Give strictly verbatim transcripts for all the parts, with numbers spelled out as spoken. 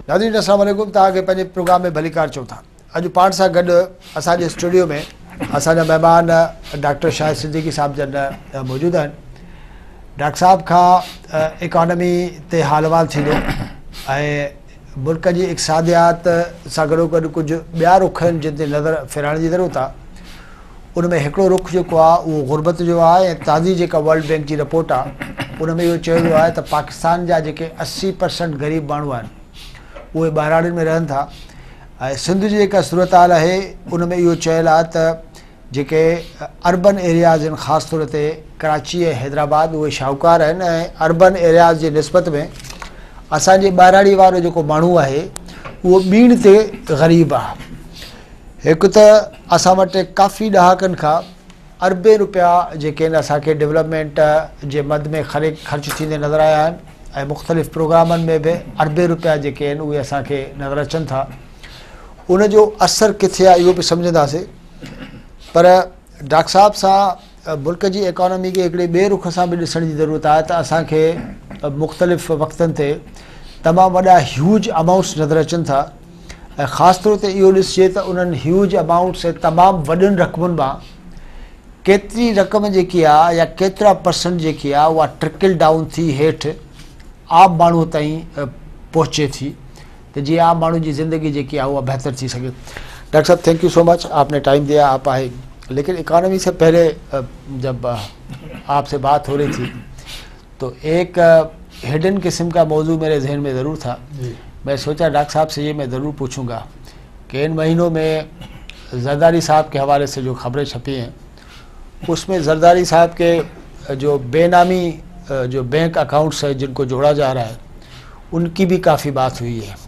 नाज़रीन अस्सलाम वालेकुम, तव्हांखे पंहिंजे प्रोग्राम में भलीकार चऊं था। अॼु पाण सां गॾु असांजे स्टूडियो में असांजा महिमान डॉक्टर शाहिद सिद्दीकी साहब जन मौजूदु आहिनि। डॉक्टर साहब खां इकॉनमी ते हालवाल थींदो ऐं मुल्क जी इक़्तिसादियात सां गॾोगॾु कुझु ॿिया रुख आहिनि जिन ते नज़र फिराइण जी ज़रूरत आहे। उन में हिकिड़ो रुख जेको आहे उहो गुरबत जो आहे ऐं ताज़ी जेका वर्ल्ड बैंक जी रिपोर्ट आहे उन में इहो चयो वियो आहे त पाकिस्तान जा जेके असी परसेंट ग़रीब माण्हू आहिनि उहे ॿाहिराड़ियुनि में रहनि था। ऐं सिंध जी जेका सूरत हाल आहे उन में इहो चयल आहे त जेके अर्बन एरियाज़ आहिनि, ख़ासि तौर ते कराची ऐं हैदराबाद, उहे शाहूकार आहिनि ऐं अर्बन एरियाज़ जे निस्बत में असांजे ॿाहिराड़ी वारो जेको माण्हू आहे उहो ॿीण ते ग़रीब आहे। हिकु त असां वटि काफ़ी ॾहाकनि खां अरबे रुपया जेके आहिनि असांखे डेवलपमेंट जे मद में ख़रे ख़र्च थींदे नज़र आया आहिनि ऐं मुख़्तलिफ़ प्रोग्रामनि में बि अरबे रुपया जेके आहिनि उहे असांखे नज़र अचनि था। उन जो असरु किथे आहे इहो बि सम्झंदासीं। पर डॉक्टर साहब सां मुल्क जी इकॉनमी खे हिकिड़े ॿिए रुख सां बि ॾिसण जी ज़रूरत आहे त असांखे मुख़्तलिफ़ वक़्तनि ते तमामु वॾा ह्यूज अमाउंट्स नज़र अचनि था ऐं ख़ासि तौर ते इहो ॾिसिजे त उन्हनि ह्यूज अमाउंट्स ऐं तमामु वॾियुनि रक़मुनि मां केतिरी रक़म जेकी आहे या केतिरा परसेंट जेकी आहे उहा ट्रिकल डाउन थी हेठि आम माण्हू ताईं पहुचे थी तो जी आम मानू की ज़िंदगी जी है वह बेहतर थी सके। डॉक्टर साहब, थैंक यू सो मच, आपने टाइम दिया, आप आए। लेकिन इकॉनमी से पहले जब आपसे बात हो रही थी तो एक हिडन किस्म का मौजू मेरे जहन में ज़रूर था। मैं सोचा डॉक्टर साहब से ये मैं ज़रूर पूछूंगा कि इन महीनों में जरदारी साहब के हवाले से जो खबरें छपी हैं उसमें जरदारी साहब के जो बेनामी जो बैंक अकाउंट्स है जिनको जोड़ा जा रहा है उनकी भी काफ़ी बात हुई है।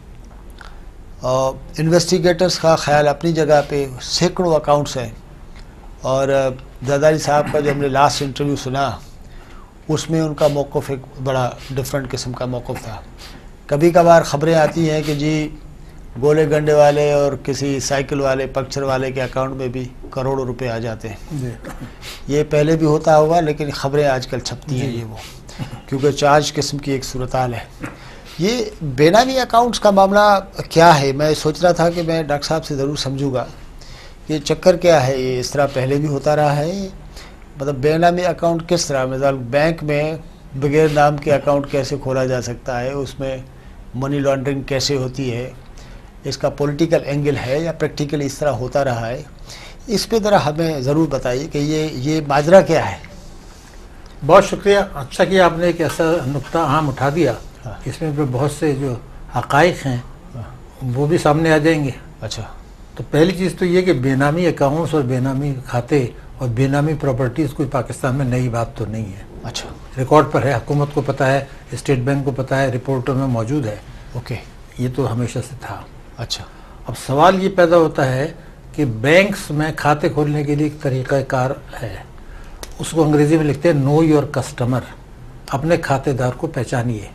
और इन्वेस्टिगेटर्स का ख्याल अपनी जगह पे सैकड़ों अकाउंट्स हैं और जरदारी साहब का जो हमने लास्ट इंटरव्यू सुना उसमें उनका मौक़िफ़ एक बड़ा डिफरेंट किस्म का मौक़िफ़ था। कभी कभार ख़बरें आती हैं कि जी गोले गंडे वाले और किसी साइकिल वाले पंक्चर वाले के अकाउंट में भी करोड़ों रुपए आ जाते हैं। ये पहले भी होता होगा लेकिन ख़बरें आजकल छपती हैं ये वो, क्योंकि चार्ज किस्म की एक सूरत हाल है। ये बेनामी अकाउंट्स का मामला क्या है? मैं सोच रहा था कि मैं डॉक्टर साहब से ज़रूर समझूंगा कि चक्कर क्या है। ये इस तरह पहले भी होता रहा है, मतलब बेनामी अकाउंट किस तरह, मतलब बैंक में बगैर नाम के अकाउंट कैसे खोला जा सकता है, उसमें मनी लॉन्ड्रिंग कैसे होती है, इसका पॉलिटिकल एंगल है या प्रैक्टिकल इस तरह होता रहा है, इस पे ज़रा हमें ज़रूर बताइए कि ये ये माजरा क्या है। बहुत शुक्रिया, अच्छा कि आपने एक ऐसा नुक्ता आम उठा दिया। हाँ। इसमें भी बहुत से जो हक़ाइक़ हैं वो भी सामने आ जाएंगे। अच्छा, तो पहली चीज़ तो ये कि बेनामी अकाउंट्स और बेनामी खाते और बेनामी प्रॉपर्टीज़ कोई पाकिस्तान में नई बात तो नहीं है। अच्छा, रिकॉर्ड पर है, हुकूमत को पता है, स्टेट बैंक को पता है, रिपोर्टों में मौजूद है। ओके, ये तो हमेशा से था। अच्छा, अब सवाल ये पैदा होता है कि बैंक्स में खाते खोलने के लिए एक तरीक़ाकार है, उसको अंग्रेज़ी में लिखते हैं नो योर कस्टमर, अपने खातेदार को पहचानिए।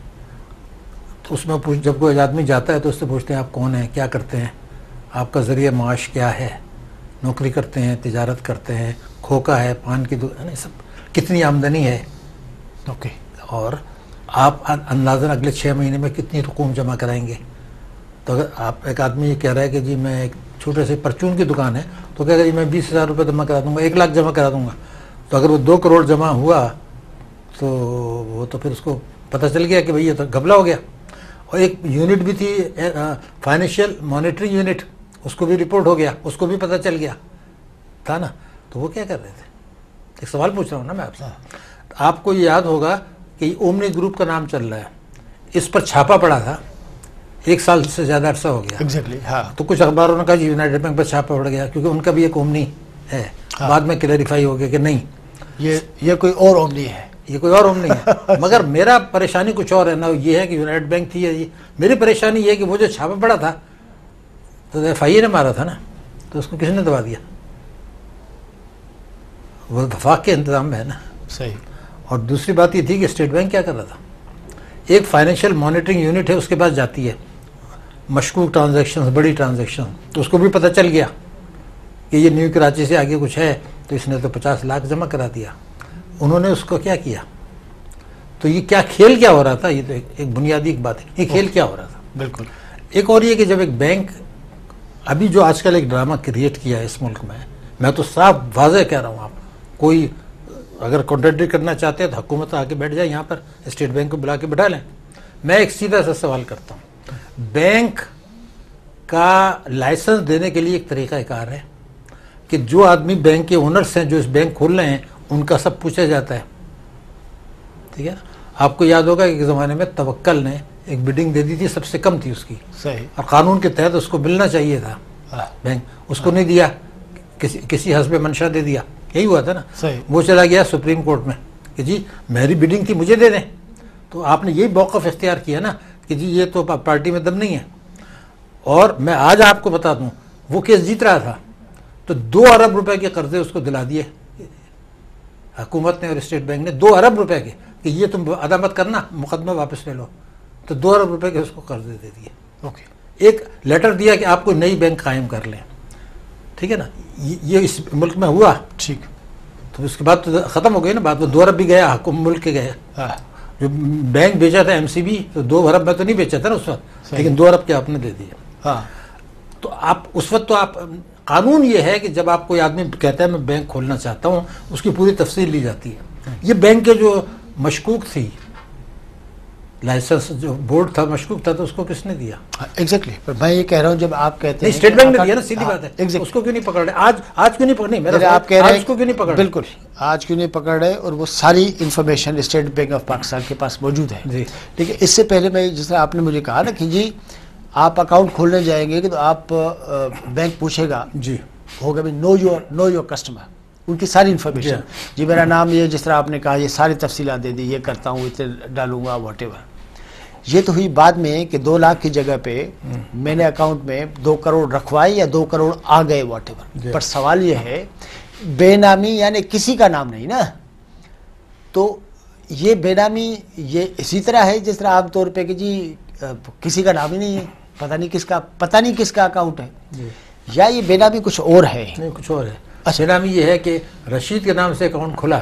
तो उसमें पूछ जब कोई आदमी जाता है तो उससे पूछते हैं आप कौन हैं, क्या करते हैं, आपका ज़रिया माश क्या है, नौकरी करते हैं, तिजारत करते हैं, खोका है, पान की दुकान, सब कितनी आमदनी है। ओके, और आप अंदाज़न अगले छः महीने में कितनी रकूम जमा कराएंगे। तो अगर आप एक आदमी ये कह रहा है कि जी मैं एक छोटे से परचून की दुकान है तो कहेगा जी मैं बीस हज़ार रुपये जमा करा दूँगा, एक लाख जमा करा दूँगा। तो अगर वो दो करोड़ जमा हुआ तो वो तो फिर उसको पता चल गया कि भाई ये तो घपला हो गया। और एक यूनिट भी थी फाइनेंशियल मॉनिटरिंग यूनिट, उसको भी रिपोर्ट हो गया, उसको भी पता चल गया था ना। तो वो क्या कर रहे थे, एक सवाल पूछ रहा हूँ ना मैं आपसे। तो आपको ये याद होगा कि ओमनी ग्रुप का नाम चल रहा है, इस पर छापा पड़ा था, एक साल से ज़्यादा अरसा हो गया। एग्जैक्टली, हाँ। तो कुछ अखबारों ने कहा जी यूनाइटेड बैंक पर छापा पड़ गया क्योंकि उनका भी एक ओमनी है। हाँ। बाद में क्लैरिफाई हो गया कि नहीं, ये ये कोई और ओमनी है, ये कोई और ओमनी है। मगर मेरा परेशानी कुछ और है ना, ये है कि यूनाइटेड बैंक थी ये, मेरी परेशानी ये है कि वो जो छापा पड़ा था तो एफ आई ए ने मारा था ना, तो उसको किसने दबा दिया, वो वफाक के इंतजाम में है ना। सही। और दूसरी बात ये थी कि स्टेट बैंक क्या कर रहा था, एक फाइनेंशियल मॉनिटरिंग यूनिट है उसके पास जाती है, मशकूक ट्रांजैक्शन, बड़ी ट्रांजैक्शन, तो उसको भी पता चल गया कि ये न्यू कराची से आगे कुछ है, तो इसने तो पचास लाख जमा करा दिया। उन्होंने उसको क्या किया, तो ये क्या खेल क्या हो रहा था, ये तो एक, एक बुनियादी एक बात है, ये खेल क्या हो रहा था। बिल्कुल, ایک اور یہ کہ جب ایک بینک ابھی جو آج کل ایک ڈرامہ کریٹ کیا ہے اس ملک میں، میں تو صاف واضح کہہ رہا ہوں، آپ کوئی اگر کنٹرڈکٹ کرنا چاہتے ہیں تو حکومت آ کے بیٹھ جائے یہاں پر، اسٹیٹ بینک کو بلا کے بٹھا لیں. میں ایک سیدھا سا سوال کرتا ہوں، بینک کا لائسنس دینے کے لیے ایک طریقہ کار ہے کہ جو آدمی بینک کے اونرس ہیں جو اس بینک کھول رہے ہیں ان کا سب پوچھا جاتا ہے. ٹھیک ہے، آپ کو یاد ہوگا کہ ایک زمانے میں توکل نے ایک بڈنگ دے دی تھی، سب سے کم تھی اس کی، صحیح، اور قانون کے تحت اس کو ملنا چاہیے تھا بینک، اس کو نہیں دیا، کسی کسی حسب منشا دے دیا، یہی ہوا تھا نا. صحیح، وہ چلا گیا سپریم کورٹ میں کہ جی میری بڈنگ تھی مجھے دے دیں. تو آپ نے یہی موقف اختیار کیا نا کہ جی یہ تو پارٹی میں دم نہیں ہے. اور میں آج آپ کو بتا دوں وہ کیس جیت رہا تھا تو دو ارب روپے کے قرضے اس کو دلا دیے حکومت نے اور اسٹیٹ بینک نے، دو ارب روپے کے، کہ یہ تم ادا مت کرنا، مقدمہ واپس لے لو. تو دو ارب روپے کے اس کو قرضے دے دیے. اوکے، ایک لیٹر دیا کہ آپ کو نئی بینک قائم کر لیں. ٹھیک ہے نا، یہ اس ملک میں ہوا. ٹھیک، تو اس کے بعد تو ختم ہو گئی نا بات. وہ دو ارب بھی گیا حکومت ملک کے گئے. جو بینک بیچا تھا ایم سی بی تو دو ارب میں تو نہیں بیچا تھا نا اس وقت، لیکن دو ارب کے آپ نے دے دیا. ہاں، تو آپ اس وقت تو آپ قانون یہ ہے کہ جب آپ کوئی آدمی کہتا ہے میں بینک کھولنا چاہتا ہوں اس کی پوری تفصیل لی جاتی ہے. یہ بینک کے جو مشکوک تھی، لائسنس جو بورڈ تھا مشکوک تھا، تو اس کو کس نے دیا؟ ایگزیکٹلی. پر میں یہ کہہ رہا ہوں جب آپ کہتے ہیں اسٹیٹ بینک نے دیا نا، سیدھی بات ہے. اس کو کیوں نہیں پکڑ رہے آج؟ آج کیوں نہیں پکڑ رہے؟ آپ کہہ رہے ہیں اس کو کیوں نہیں پکڑ رہے؟ بالکل آج کیوں نہیں پکڑ رہے، اور وہ ساری information State Bank of Pakistan کے پاس موجود ہے. جی ٹھیک ہے. اس سے پہلے میں جس طرح آپ نے مجھے کہا نا کہ جی آپ اکاؤنٹ کھولنے جائیں گے کہ تو آپ بینک پوچھے گا، جی ہوگا بھی know your know your customer, ان کی ساری انفارمیشن، جی میرا نام یہ، جس طرح آپ نے کہا یہ ساری تفصیلات دے دی، یہ کرتا ہوں، اتنے ڈالوں گا، واٹ ایور. یہ تو ہوئی بعد میں کہ دو لاکھ کی جگہ پہ میں نے اکاؤنٹ میں دو کروڑ رکھوائے یا دو کروڑ آ گئے، واٹ ایور. پر سوال یہ ہے بے نامی یعنی کسی کا نام نہیں نا. تو یہ بے نامی یہ اسی طرح ہے جس طرح عام طور پہ کہ جی کسی کا نام ہی نہیں ہے، پتہ نہیں کس کا پتہ نہیں کس کا اکاؤنٹ ہے، یا یہ بے نامی کچھ اور ہے؟ نہیں، کچھ اور ہے. بے نامی یہ ہے کہ رشید کے نام سے اکاؤنٹ کھلا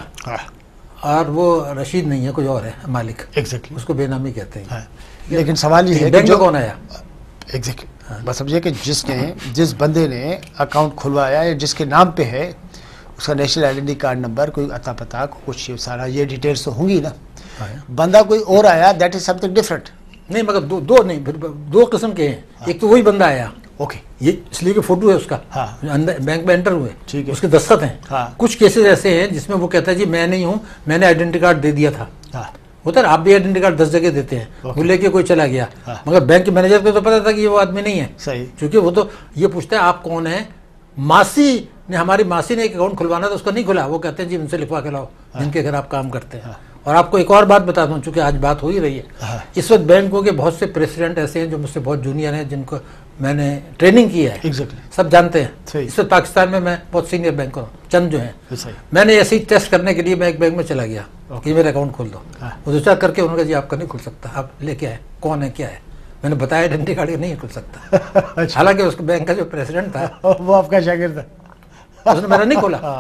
اور وہ رشید نہیں ہے، کوئی اور ہے مالک، ایگزیکٹلی اس کو بے نامی کہتے ہیں. لیکن سوال یہ ہے کہ بینک جو کون آیا؟ ایگزیکٹلی بس اب یہ کہ جس نے جس بندے نے اکاؤنٹ کھلوایا یا جس کے نام پہ ہے اس کا نیشنل آئیڈینٹی کارڈ نمبر، کوئی عطا پتہ، کچھ سارا یہ ڈیٹیلس تو ہوں گی نا. بندہ کوئی اور آیا، that is something different. نہیں مگر دو دو نہیں دو قسم کے ہیں. ایک تو وہی بندہ آیا، اوکے، یہ اس لیے کہ فوٹو ہے اس کا، ہاں، بینک میں انٹر ہوئے، ٹھیک ہے، اس کے دستخط ہیں. ہاں. کچھ کیسز ایسے ہیں جس میں وہ کہتا ہے جی میں نہیں ہوں، میں نے آئیڈینٹی کارڈ دے دیا تھا. ہاں، ہوتا ہے آپ بھی آئیڈینٹی کارڈ دس جگہ دیتے ہیں، وہ لے کے کوئی چلا گیا، مگر بینک کے مینیجر کو تو پتا تھا کہ یہ وہ آدمی نہیں ہے. صحیح، کیونکہ وہ تو یہ پوچھتا ہے آپ کون ہیں. ماسی نے ہماری ماسی نے ایک اکاؤنٹ کھلوانا تھا، اس کا نہیں کھلا، وہ کہتے ہیں جی ان سے لکھوا کے لاؤ جن کے گھر آپ کام کرتے ہیں. اور آپ کو ایک اور بات بتا دوں، چونکہ آج بات ہو ہی رہی ہے، اس وقت بینکوں کے بہت سے پریسیڈنٹ ایسے ہیں جو مجھ سے بہت جونیئر ہیں، جن کو میں نے ٹریننگ کی ہے، ایگزیکٹلی سب جانتے ہیں. صحیح. اس وقت پاکستان میں میں بہت سینئر بینکر ہوں، چند جو ہیں. صحیح. میں نے ایسے ہی ٹیسٹ کرنے کے لیے میں ایک بینک میں چلا گیا کہ میرا اکاؤنٹ کھول دو. وہ دو چار کر کے انہوں نے کہا جی آپ کا نہیں کھل سکتا، آپ لے کے آئے، کون ہے کیا ہے. میں نے بتایا آئیڈینٹی کارڈ نہیں کھل سکتا. حالانکہ اس بینک کا جو پریسیڈنٹ تھا وہ آپ کا شاگرد تھا، اس نے میرا نہیں کھولا.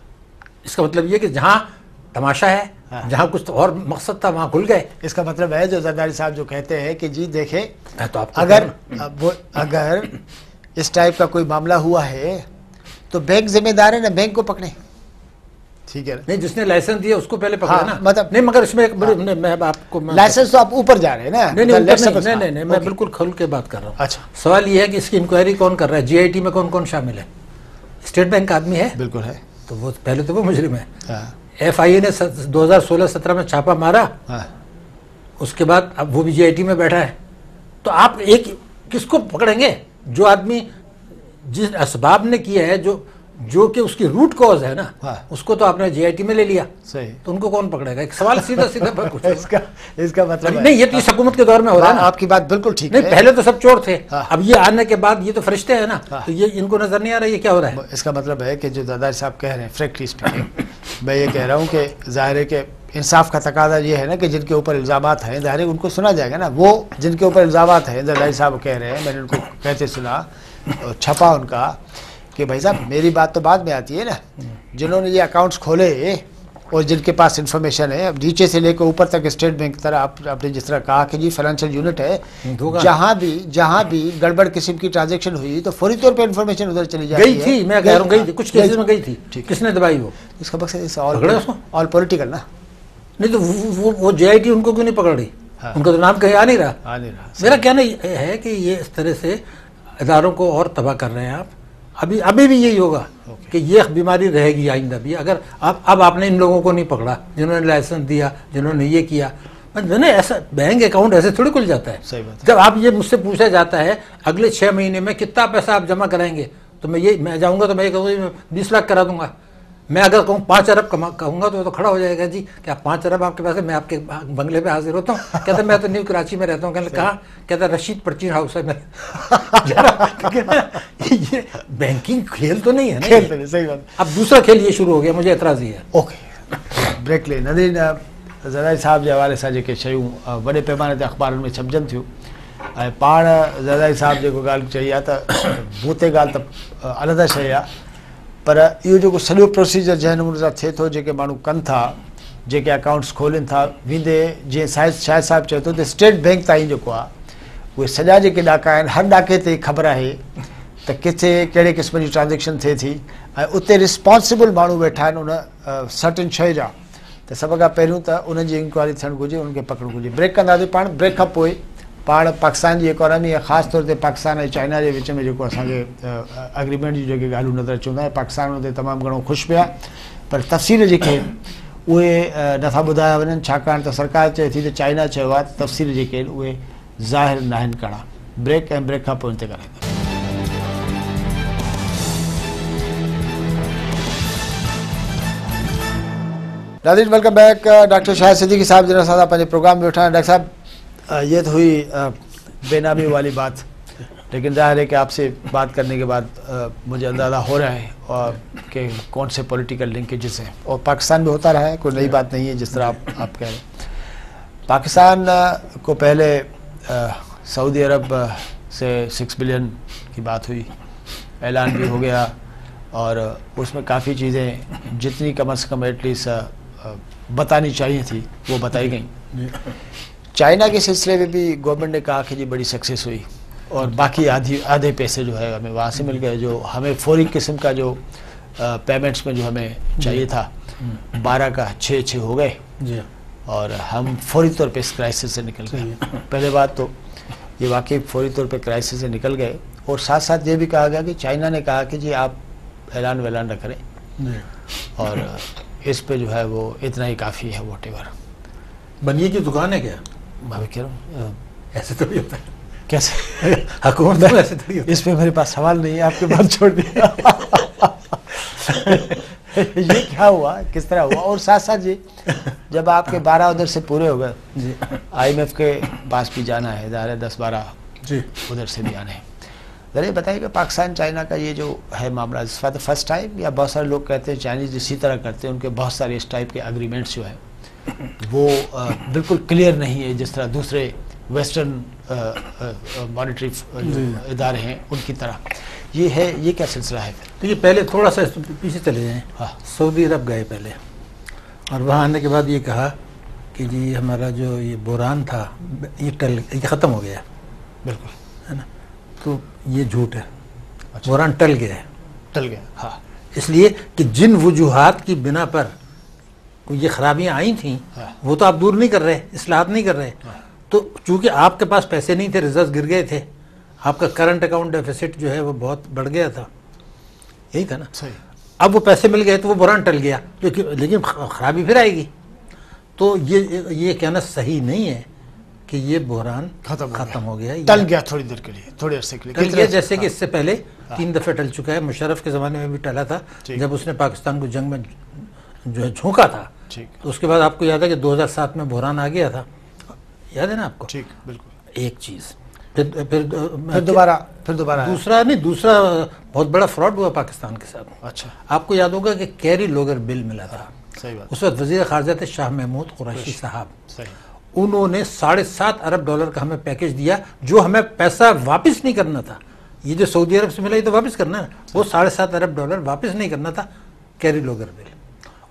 اس کا مطلب یہ کہ جہاں تماشا ہے، جہاں کچھ اور مقصد تھا وہاں کھل گئے. اس کا مطلب ہے جو زرداری صاحب جو کہتے ہیں کہ جی دیکھیں تو آپ اگر وہ اگر اس ٹائپ کا کوئی معاملہ ہوا ہے تو بینک ذمہ دار ہے نا، بینک کو پکڑیں. ٹھیک ہے نہیں، جس نے لائسنس دیا اس کو پہلے پکڑا نا. مطلب نہیں مگر اس میں ایک بڑی میں آپ کو لائسنس تو آپ اوپر جا رہے ہیں نا. نہیں نہیں نہیں میں بالکل کھل کے بات کر رہا ہوں. اچھا، سوال یہ ہے کہ اس کی انکوائری کون کر رہا ہے؟ جی آئی ٹی میں کون کون شامل ہے؟ اسٹیٹ بینک کا آدمی ہے، بالکل ہے. تو وہ پہلے تو وہ مجرم ہے. ایف آئی اے نے دو ہزار سولہ سترہ میں چھاپا مارا، اس کے بعد اب وہ بھی جی آئی ٹی میں بیٹھا ہے. تو آپ ایک کس کو پکڑیں گے؟ جو آدمی جس اسباب نے کیا ہے، جو جو کہ اس کی روٹ کاز ہے نا، اس کو تو آپ نے جی آئی ٹی میں لے لیا. صحیح. تو ان کو کون پکڑے گا؟ ایک سوال سیدھا سیدھا اس کا اس کا مطلب نہیں، یہ تو اس حکومت کے دور میں ہو رہا ہے. آپ کی بات بالکل ٹھیک ہے. نہیں، پہلے تو سب چور تھے، اب یہ آنے کے بعد یہ تو فرشتے ہیں نا، تو یہ ان کو نظر نہیں آ رہا یہ کیا ہو رہا ہے. اس کا مطلب ہے کہ جو داداری صاحب کہہ رہے ہیں فریکٹلی اسپیکنگ، میں یہ کہہ رہا ہوں کہ ظاہر ہے کہ انصاف کا تقاضا یہ ہے نا کہ جن کے اوپر الزامات ہیں ظاہر ہے ان کو سنا جائے گا نا. وہ جن کے اوپر الزامات ہیں داداری صاحب کہہ رہے ہیں، میں نے ان کو کہتے سنا، چھپا ان کا کہ بھائی صاحب میری بات تو بعد میں آتی ہے نا. جنہوں نے یہ اکاؤنٹس کھولے اور جن کے پاس انفارمیشن ہے، اب نیچے سے لے کے اوپر تک اسٹیٹ بینک کی طرح آپ آپ نے جس طرح کہا کہ جی فائنینشیل یونٹ ہے، جہاں بھی جہاں بھی گڑبڑ قسم کی ٹرانزیکشن ہوئی تو فوری طور پہ انفارمیشن ادھر چلی جاتی ہے. گئی تھی، میں کہہ رہا ہوں گئی تھی، کچھ کیسز میں گئی تھی. کس نے دبائی وہ؟ اس کا مقصد آل پولیٹیکل نا. نہیں تو وہ جے آئی ٹی ان کو کیوں نہیں پکڑ رہی؟ ان کا تو نام کہیں آ نہیں رہا. میرا کہنا ہے کہ یہ اس طرح سے اداروں کو اور تباہ کر رہے ہیں آپ. ابھی ابھی بھی یہی ہوگا کہ یہ بیماری رہے گی آئندہ بھی. اگر اب اب آپ نے ان لوگوں کو نہیں پکڑا جنہوں نے لائسنس دیا، جنہوں نے یہ کیا. نہیں، ایسا بینک اکاؤنٹ ایسے تھوڑی کھل جاتا ہے. جب آپ یہ مجھ سے پوچھا جاتا ہے اگلے چھ مہینے میں کتنا پیسہ آپ جمع کرائیں گے، تو میں یہ میں جاؤں گا تو میں یہ کہوں گا بیس لاکھ کرا دوں گا. میں اگر کہوں پانچ ارب کہوں گا تو تو کھڑا ہو جائے گا جی کہ آپ پانچ ارب آپ کے پاس ہے، میں آپ کے بنگلے پہ حاضر ہوتا ہوں. کہتا میں تو نیو کراچی میں رہتا ہوں. کہنے کہا کہتا رشید پرچین ہاؤس ہے. میں یہ بینکنگ کھیل تو نہیں ہے نا. صحیح بات. اب دوسرا کھیل یہ شروع ہو گیا، مجھے اعتراض یہ ہے. اوکے بریک لے. نظرین زرداری صاحب کے حوالے سے जेके शयूं वॾे पैमाने ते अख़बारुनि में छपजनि थियूं ऐं पाण ज़रदारी साहिब जेको ॻाल्हि चई आहे त भूते ॻाल्हि त अलॻि शइ आहे, पर इहो जेको सॼो प्रोसीजर जंहिं नमूने सां थिए थो, जेके माण्हू कनि था, जेके अकाउंट्स खोलनि था, वेंदे जीअं साहिब शाहिद साहिब चयो थो त स्टेट बैंक ताईं जेको आहे उहे सॼा जेके ॾाका आहिनि, हर ॾाके ते ख़बर आहे त किथे कहिड़े क़िस्म जी ट्रांजेक्शन थिए थी ऐं उते रिस्पॉन्सिबल माण्हू वेठा आहिनि उन सर्टेन शइ जा. त सभ खां पहिरियों त उन्हनि जी इंक्वायरी थियणु घुरिजे, उन्हनि खे पकड़णु घुरिजे. ब्रेक कंदासीं पाण. ब्रेक खां पोइ पाण पाकिस्तान जी इकोनॉमी ऐं ख़ासि तौर ते पाकिस्तान ऐं चाइना जे विच में जेको असांखे एग्रीमेंट जी जेके ॻाल्हियूं नज़र अचूं था, पाकिस्तान उते तमामु घणो ख़ुशि पिया, पर तफ़सील जेके उहे नथा ॿुधाया वञनि, छाकाणि त सरकार चए थी त चाइना चयो आहे त तफ़सील जेके आहिनि उहे ज़ाहिर न आहिनि कड़ा. ब्रेक ऐं ब्रेक खां पोइ ते ॻाल्हाईंदा. नाज़रीन welcome back. Doctor Shahid Siddiqui साहब जिन साथ पंहिंजे प्रोग्राम में वेठा आहिनि. डॉक्टर साहब ये तो हुई बेनामी वाली बात, लेकिन ज़ाहिर है कि आपसे बात करने के बाद मुझे अंदाज़ा हो रहा है और कि कौन से पॉलिटिकल लिंकेजेस हैं, और पाकिस्तान में होता रहा है, कोई नई बात नहीं है जिस तरह आप आप कह रहे हैं. पाकिस्तान को पहले सऊदी अरब से सिक्स बिलियन की बात हुई, ऐलान भी हो गया, और उसमें काफ़ी चीज़ें जितनी कम अज़ कम एटलीस्ट बतानी चाहिए थी वो बताई गई. चाइना के सिलसिले में भी गवर्नमेंट ने कहा कि जी बड़ी सक्सेस हुई और बाकी आधी आधे पैसे जो है हमें वहाँ से मिल गए, जो हमें फौरी किस्म का जो पेमेंट्स में जो हमें चाहिए था बारह का छः छः हो गए और हम फौरी तौर पे इस क्राइसिस से निकल गए. पहले बात तो ये वाकई फौरी तौर पे क्राइसिस से निकल गए, और साथ साथ ये भी कहा गया कि चाइना ने कहा कि जी आप ऐलान वैलान न करें और इस पे जो है वो इतना ही काफ़ी है. वॉट एवर बनिए की दुकान है क्या? मैं भी कह रहा हूँ ऐसे तो भी होता है. कैसे हुकूमत में ऐसे तो इस पे मेरे पास सवाल नहीं है, आपके बात छोड़ दिया. ये क्या हुआ, किस तरह हुआ? और साथ साथ जी जब आपके बारह उधर से पूरे हो गए, आई एम एफ के पास भी जाना है, ज़ाहिर है दस बारह जी उधर से भी आने हैं. ज़रा बताइए कि पाकिस्तान चाइना का ये जो है मामला इस फॉर द फर्स्ट टाइम, या बहुत सारे लोग कहते हैं चाइनीज इसी तरह करते हैं, उनके बहुत सारे इस टाइप के एग्रीमेंट्स जो है वो आ, बिल्कुल क्लियर नहीं है जिस तरह दूसरे वेस्टर्न मॉनेटरी इदारे हैं उनकी तरह. ये है, ये क्या सिलसिला है? तो ये पहले थोड़ा सा पीछे चले जाएँ. हाँ, सऊदी अरब गए पहले, और वहाँ आने के बाद ये कहा कि जी हमारा जो ये बुरान था ये टल ये ख़त्म हो गया. बिल्कुल है ना, तो ये झूठ है. अच्छा. बुरान टल गया है. टल गया. हाँ, इसलिए कि जिन वजूहात की बिना पर ये खराबियां आई थी हाँ. वो तो आप दूर नहीं कर रहे, इस्लाहात नहीं कर रहे. हाँ. तो चूंकि आपके पास पैसे नहीं थे, रिजर्व गिर गए थे, आपका करंट अकाउंट डेफिसिट जो है वो बहुत बढ़ गया था, यही था ना. सही. अब वो पैसे मिल गए तो वो बुरान टल गया, लेकिन खराबी फिर आएगी. तो ये ये कहना सही नहीं है कि ये बहरान खत्म खत्म हो गया, टल गया थोड़ी देर के लिए, थोड़ी अरसे के लिए टल गया. जैसे कि इससे पहले तीन दफ़े टल चुका है. मुशर्रफ के ज़माने में भी टला था जब उसने पाकिस्तान को जंग में जो है झोंका था. तो उसके बाद आपको याद है कि दो हज़ार सात में बहरान आ गया था, याद है ना आपको? ठीक, बिल्कुल. एक चीज़ फिर फिर फिर दोबारा फिर दोबारा दूसरा नहीं दूसरा बहुत बड़ा फ्रॉड हुआ पाकिस्तान के साथ. अच्छा, आपको याद होगा कि कैरी लोगर बिल मिला था. सही बात. उस वक्त वज़ीर ख़ारजा थे शाह महमूद कुरैशी साहब. सही. उन्होंने साढ़े सात अरब डॉलर का हमें पैकेज दिया, जो हमें पैसा वापस नहीं करना था. ये जो सऊदी अरब से मिला ये तो वापस करना है, वो साढ़े सात अरब डॉलर वापस नहीं करना था. Kerry Lugar bill.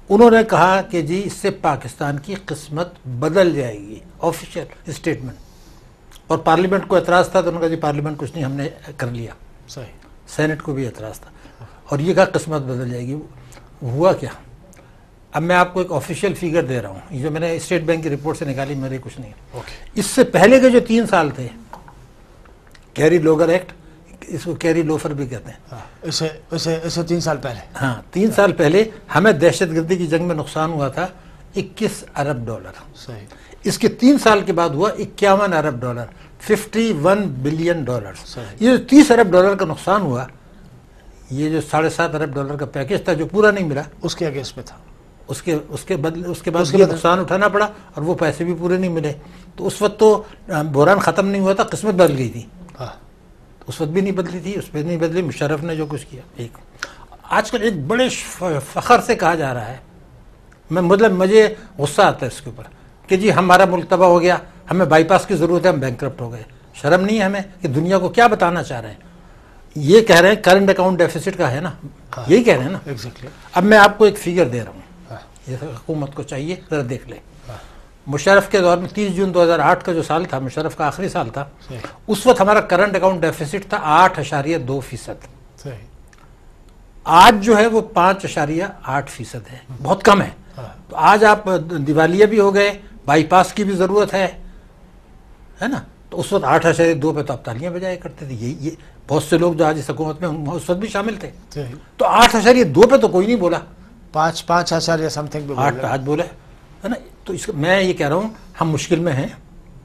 انہوں نے کہا کہ جی اس سے پاکستان کی قسمت بدل جائے گی، آفیشیل اسٹیٹمنٹ، اور پارلیمنٹ کو اعتراض تھا تو انہوں نے کہا جی پارلیمنٹ کچھ نہیں، ہم نے کر لیا، صحیح، سینٹ کو بھی اعتراض تھا، اور یہ کہا قسمت بدل جائے گی۔ ہوا کیا؟ اب میں آپ کو ایک آفیشیل فیگر دے رہا ہوں، یہ جو میں نے اسٹیٹ بینک کی رپورٹ سے نکالی، میرے کچھ نہیں ہے۔ اس سے پہلے کے جو تین سال تھے، کیری لوگر ایکٹ، اس کو کیری لوفر بھی کہتے ہیں، اسے اسے اسے تین سال پہلے، ہاں تین سال پہلے ہمیں دہشت گردی کی جنگ میں نقصان ہوا تھا اکیس ارب ڈالر، صحیح، اس کے تین سال کے بعد ہوا اکیاون ارب dollar, fifty one billion dollar. یہ جو تیس ارب ڈالر کا نقصان ہوا، یہ جو ساڑھے سات ارب ڈالر کا پیکج تھا جو پورا نہیں ملا، اس کے اگینسٹ میں تھا، اس کے اس کے بدلے اس کے بعد یہ نقصان اٹھانا پڑا اور وہ پیسے بھی پورے نہیں ملے۔ تو اس وقت تو بحران ختم نہیں ہوا تھا، قسمت بدل گئی تھی، اس وقت بھی نہیں بدلی تھی، اس پہ نہیں بدلی، مشرف نے جو کچھ کیا۔ ایک آج کل ایک بڑے فخر سے کہا جا رہا ہے، میں مطلب مجھے غصہ آتا ہے اس کے اوپر کہ جی ہمارا ملک تباہ ہو گیا، ہمیں بائی پاس کی ضرورت ہے، ہم بینکرپٹ ہو گئے۔ شرم نہیں ہے ہمیں کہ دنیا کو کیا بتانا چاہ رہے ہیں؟ یہ کہہ رہے ہیں کرنٹ اکاؤنٹ ڈیفیسٹ کا ہے نا، یہی کہہ رہے ہیں نا ایگزیکٹلی۔ اب میں آپ کو ایک فگر دے رہا ہوں، یہ حکومت کو چاہیے ذرا دیکھ لیں۔ مشرف کے دور میں تیس جون دو ہزار آٹھ کا جو سال تھا، مشرف کا آخری سال تھا، اس وقت ہمارا کرنٹ اکاؤنٹ ڈیفیسٹ تھا آٹھ اشاریہ دو فیصد، آج جو ہے وہ پانچ اشاریہ آٹھ فیصد ہے، بہت کم ہے۔ تو آج آپ دیوالیہ بھی ہو گئے، بائی پاس کی بھی ضرورت ہے ہے نا، تو اس وقت آٹھ اشاریہ دو پہ تو آپ تالیاں بجایا کرتے تھے، یہ یہ بہت سے لوگ جو آج اس حکومت میں اس وقت بھی شامل تھے، تو آٹھ اشاریہ دو پہ تو کوئی نہیں بولا، پانچ پانچ اشاریہ سم تھنگ آٹھ پہ آج بولے ہے نا۔ تو اس میں یہ کہہ رہا ہوں ہم مشکل میں ہیں،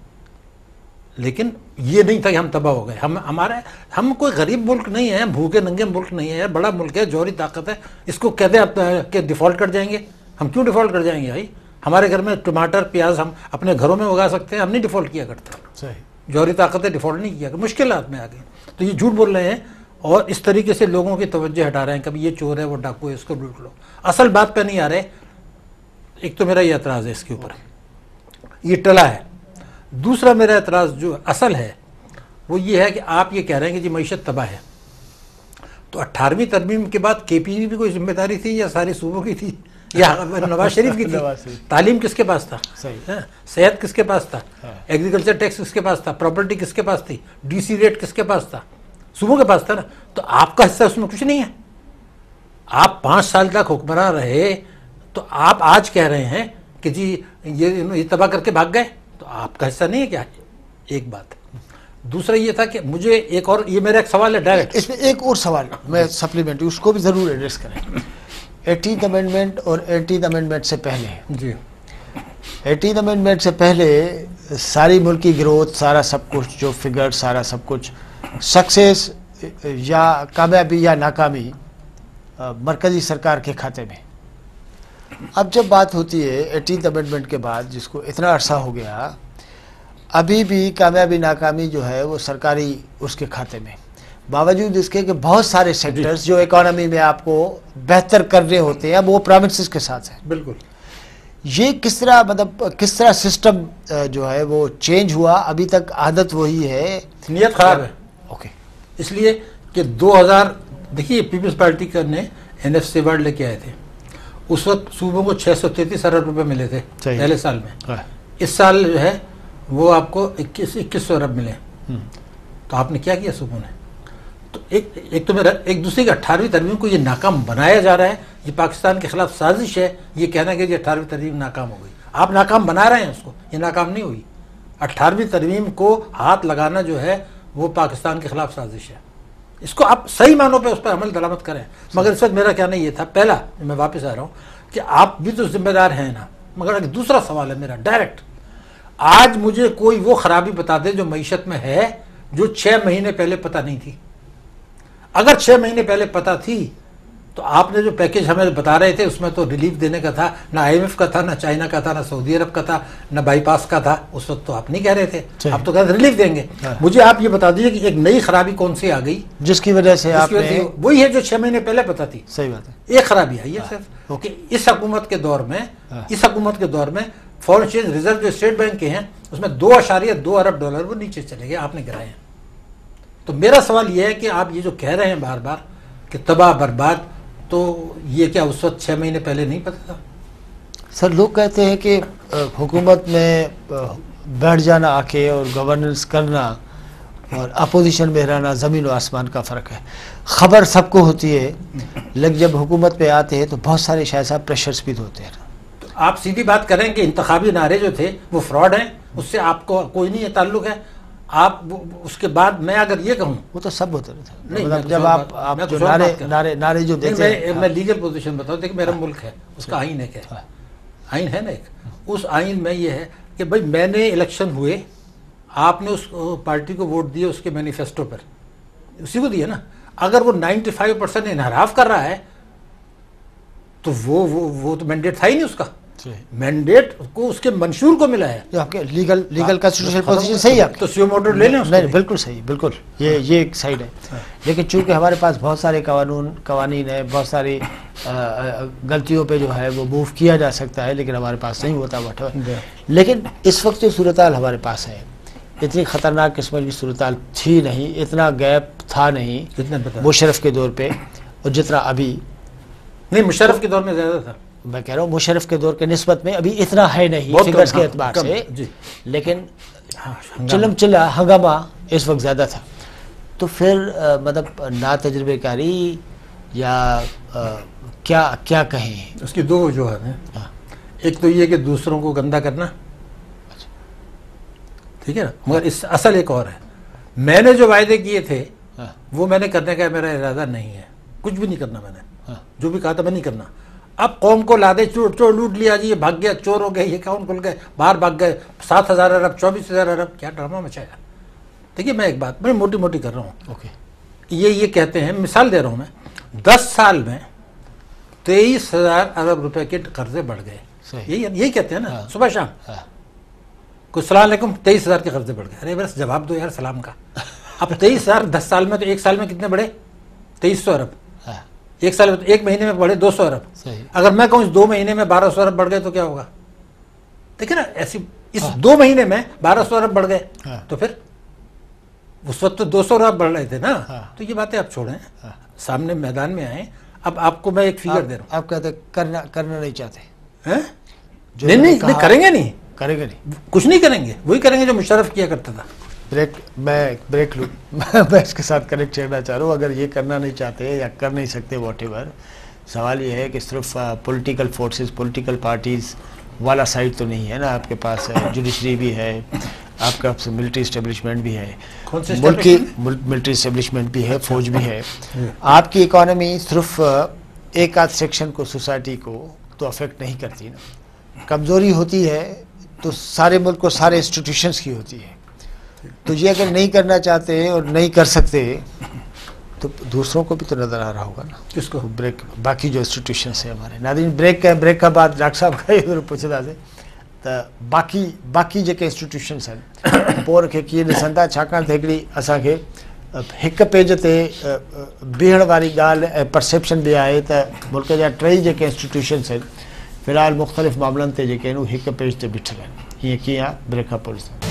لیکن یہ نہیں تھا کہ ہم تباہ ہو گئے، ہم ہمارے ہم کوئی غریب ملک نہیں ہے، بھوکے ننگے ملک نہیں ہے، بڑا ملک ہے، جوہری طاقت ہے۔ اس کو کہتے ہیں کہ ڈیفالٹ کر جائیں گے، ہم کیوں ڈیفالٹ کر جائیں گے بھائی؟ ہمارے گھر میں ٹماٹر پیاز ہم اپنے گھروں میں اگا سکتے ہیں، ہم نہیں ڈیفالٹ کیا کرتے، جوہری طاقتیں ڈیفالٹ نہیں کیا کرتے، مشکلات میں آ گئی۔ تو یہ جھوٹ بول رہے ہیں اور اس طریقے سے لوگوں کی توجہ ہٹا رہے ہیں، کبھی یہ چور ہے وہ ڈاکو ہے، اس کو ڈھونڈ لو، اصل بات پہ نہیں آ رہے۔ ایک تو میرا یہ اعتراض ہے اس کے اوپر، یہ ٹلا ہے۔ دوسرا میرا اعتراض جو اصل ہے وہ یہ ہے کہ آپ یہ کہہ رہے ہیں کہ جی معیشت تباہ ہے، تو اٹھارہویں ترمیم کے بعد کے پی بھی بھی کوئی ذمہ داری تھی یا ساری صوبوں کی تھی یا نواز شریف کی تھی؟ تعلیم کس کے پاس تھا؟ صحت کس کے پاس تھا؟ ایگریکلچر ٹیکس کس کے پاس تھا؟ پراپرٹی کس کے پاس تھی؟ ڈی سی ریٹ کس کے پاس تھا؟ صوبوں کے پاس تھا نا۔ تو آپ کا حصہ اس میں کچھ نہیں ہے، آپ پانچ سال تک حکمراں رہے، تو آپ آج کہہ رہے ہیں کہ جی یہ تباہ کر کے بھاگ گئے، تو آپ کا حصہ نہیں ہے کیا؟ ایک بات۔ دوسرا یہ تھا کہ مجھے ایک اور، یہ میرا ایک سوال ہے ڈائریکٹ، اس میں ایک اور سوال میں سپلیمنٹری اس کو بھی ضرور ایڈریس کریں۔ ایٹینتھ امینڈمنٹ اور ایٹینتھ امینڈمنٹ سے پہلے، جی ایٹینتھ امینڈمنٹ سے پہلے ساری ملکی گروتھ، سارا سب کچھ جو فگر، سارا سب کچھ سکسیس یا کامیابی یا ناکامی مرکزی سرکار کے کھاتے میں۔ اب جب بات ہوتی ہے ایٹینتھ امینڈمنٹ کے بعد، جس کو اتنا عرصہ ہو گیا، ابھی بھی کامیابی ناکامی جو ہے وہ سرکاری اس کے کھاتے میں، باوجود اس کے کہ بہت سارے سیکٹرز جو اکانومی میں آپ کو بہتر کرنے ہوتے ہیں اب وہ پروونسز کے ساتھ ہیں۔ بالکل۔ یہ کس طرح مطلب کس طرح سسٹم جو ہے وہ چینج ہوا؟ ابھی تک عادت وہی ہے، نیت خراب ہے۔ اوکے، اس لیے کہ دو ہزار دیکھیے پیپلز پارٹی کا نے این ایف سی ایوارڈ لے کے آئے تھے، اس وقت صوبوں کو چھ سو تینتیس ارب روپے ملے تھے پہلے سال میں، اس سال جو ہے وہ آپ کو اکیس اکیس سو ارب ملے، تو آپ نے کیا کیا صوبوں نے؟ تو ایک ایک تو میرا ایک دوسرے کی اٹھارہویں ترمیم کو یہ ناکام بنایا جا رہا ہے، یہ پاکستان کے خلاف سازش ہے، یہ کہنا کہ یہ اٹھارہویں ترمیم ناکام ہو گئی، آپ ناکام بنا رہے ہیں اس کو، یہ ناکام نہیں ہوئی۔ اٹھارہویں ترمیم کو ہاتھ لگانا جو ہے وہ پاکستان کے خلاف سازش ہے، اس کو آپ صحیح معنوں پہ اس پر عمل درآمد کریں۔ مگر اس وقت میرا کہنا یہ تھا، پہلا میں واپس آ رہا ہوں کہ آپ بھی تو ذمہ دار ہیں نا، مگر ایک دوسرا سوال ہے میرا ڈائریکٹ، آج مجھے کوئی وہ خرابی بتا دے جو معیشت میں ہے جو چھ مہینے پہلے پتہ نہیں تھی۔ اگر چھ مہینے پہلے پتہ تھی تو آپ نے جو پیکج ہمیں بتا رہے تھے اس میں تو ریلیف دینے کا تھا، نہ آئی ایم ایف کا تھا، نہ چائنا کا تھا، نہ سعودی عرب کا تھا، نہ بائی پاس کا تھا، اس وقت تو آپ نہیں کہہ رہے تھے، آپ تو کہتے ریلیف دیں گے۔ مجھے آپ یہ بتا دیجیے کہ ایک نئی خرابی کون سی آ گئی جس کی وجہ سے آپ نے، وہی ہے جو چھ مہینے پہلے پتہ تھی۔ صحیح بات ہے، ایک خرابی آئی ہے صرف کہ اس حکومت کے دور میں اس حکومت کے دور میں فورن ایکسچینج ریزرو جو اسٹیٹ بینک کے ہیں اس میں دو اشاریہ دو ارب ڈالر وہ نیچے چلے گئے، آپ نے گرائے ہیں۔ تو میرا سوال یہ ہے کہ آپ یہ جو کہہ رہے ہیں بار بار کہ تباہ برباد، تو یہ کیا اس وقت چھ مہینے پہلے نہیں پتہ تھا؟ سر لوگ کہتے ہیں کہ حکومت میں بیٹھ جانا آ کے اور گورننس کرنا اور اپوزیشن میں رہنا زمین و آسمان کا فرق ہے. خبر سب کو ہوتی ہے لیکن جب حکومت پہ آتے ہیں تو بہت سارے شاید صاحب پریشرز بھی ہوتے ہیں. آپ سیدھی بات کریں کہ انتخابی نعرے جو تھے وہ فراڈ ہیں, اس سے آپ کو کوئی نہیں تعلق ہے. آپ اس کے بعد میں اگر یہ کہوں وہ تو سب ہوتے نہیں, رہتے جب آپ آپ جو نعرے نعرے نعرے جو دیتے ہیں. میں لیگل پوزیشن بتاؤں, دیکھ میرا ملک ہے, اس کا آئین ہے, کیا آئین ہے نا ایک, اس آئین میں یہ ہے کہ بھائی میں نے الیکشن ہوئے, آپ نے اس پارٹی کو ووٹ دیے اس کے مینیفیسٹو پر, اسی کو دیے نا. اگر وہ نائنٹی فائیو پرسینٹ انحراف کر رہا ہے تو وہ وہ تو مینڈیٹ تھا ہی نہیں اس کا. مینڈیٹ کو اس کے منشور کو ملا ہے. جو آپ کے لیگل لیگل کانسٹیٹیوشنل پوزیشن صحیح ہے تو سیو موڈر لے لیں. نہیں بالکل صحیح, بالکل یہ یہ ایک سائڈ ہے. لیکن چونکہ ہمارے پاس بہت سارے قانون قوانین ہیں, بہت ساری غلطیوں پہ جو ہے وہ موو کیا جا سکتا ہے, لیکن ہمارے پاس نہیں ہوتا واٹ ایور. لیکن اس وقت جو صورتحال ہمارے پاس ہے اتنی خطرناک قسم کی صورتحال تھی نہیں, اتنا گیپ تھا نہیں مشرف کے دور پہ اور جتنا ابھی. نہیں مشرف کے دور میں زیادہ تھا. میں کہہ رہا ہوں مشرف کے دور کے نسبت میں ابھی اتنا ہے نہیں فگرز کے اعتبار سے, لیکن چلم چلا ہنگامہ اس وقت زیادہ تھا. تو پھر مطلب نا تجربے کاری یا کیا کیا کہیں, اس کی دو وجوہات ہیں. ایک تو یہ کہ دوسروں کو گندا کرنا, ٹھیک ہے نا, مگر اس اصل ایک اور ہے, میں نے جو وعدے کیے تھے وہ میں نے کرنے کا میرا ارادہ نہیں ہے, کچھ بھی نہیں کرنا. میں نے جو بھی کہا تھا میں نہیں کرنا. اب قوم کو لا دے, چور چور لوٹ لیا جی, یہ بھاگ گیا, چور ہو گئے, یہ اکاؤنٹ کھل گئے, باہر بھاگ گئے, سات ہزار ارب چوبیس ہزار ارب, کیا ڈرامہ مچایا. دیکھیے میں ایک بات میں موٹی موٹی کر رہا ہوں. اوکے یہ یہ کہتے ہیں, مثال دے رہا ہوں میں, دس سال میں تیئیس ہزار ارب روپے کے قرضے بڑھ گئے. یہی یہی کہتے ہیں نا صبح شام کو, السلام علیکم تیئیس ہزار کے قرضے بڑھ گئے. ارے بس جواب دو یار سلام کا. اب تیئیس ہزار دس سال میں, تو ایک سال میں کتنے بڑھے؟ تیئیس سو ارب. ایک سال میں ایک مہینے میں بڑھے دو سو ارب. اگر میں کہوں اس دو مہینے میں بارہ سو ارب بڑھ گئے تو کیا ہوگا؟ دیکھیں نا ایسی, اس دو مہینے میں بارہ سو ارب بڑھ گئے تو پھر اس وقت تو دو سو ارب بڑھ رہے تھے نا. تو یہ باتیں آپ چھوڑیں, سامنے میدان میں آئیں. اب آپ کو میں ایک فگر دے رہا ہوں. آپ کہتے کرنا کرنا نہیں چاہتے. نہیں نہیں کریں گے, نہیں کریں گے, نہیں کچھ نہیں کریں گے, وہی کریں گے جو مشرف کیا کرتا تھا. بریک میں بریک لوں, میں اس کے ساتھ کنیکٹ کرنا چاہ رہا ہوں. اگر یہ کرنا نہیں چاہتے یا کر نہیں سکتے واٹ ایور, سوال یہ ہے کہ صرف پولیٹیکل فورسز پولیٹیکل پارٹیز والا سائڈ تو نہیں ہے نا, آپ کے پاس جوڈیشری بھی ہے, آپ کا ملٹری اسٹیبلشمنٹ بھی ہے, ملکی ملٹری اسٹیبلشمنٹ بھی ہے, فوج بھی ہے. آپ کی اکانومی صرف ایک آدھ سیکشن کو, سوسائٹی کو تو افیکٹ نہیں کرتی نا. کمزوری ہوتی ہے تو سارے ملک کو, سارے انسٹیٹیوشنس کی ہوتی ہے. تو یہ اگر نہیں کرنا چاہتے اور نہیں کر سکتے تو دوسروں کو بھی تو نظر آ رہا ہوگا نا. کس کو؟ بریک باقی جو انسٹیٹیوشنس ہیں ہمارے. ناظرین بریک کا بریک کا بعد ڈاکٹر صاحب کا ادھر پوچھتا سے تو باقی باقی जेके इंस्टीट्यूशन्स आहिनि पोइ खे कीअं ॾिसंदा, छाकाणि त हिकिड़ी असांखे हिकु पेज ते बीहण वारी ॻाल्हि ऐं परसेप्शन बि आहे त मुल्क जा टई जेके इंस्टीट्यूशन्स आहिनि फ़िलहालु मुख़्तलिफ़ मामलनि ते जेके आहिनि उहे हिकु पेज ते बीठल आहिनि. हीअं कीअं आहे, ब्रेक खां पोइ ॾिसंदा.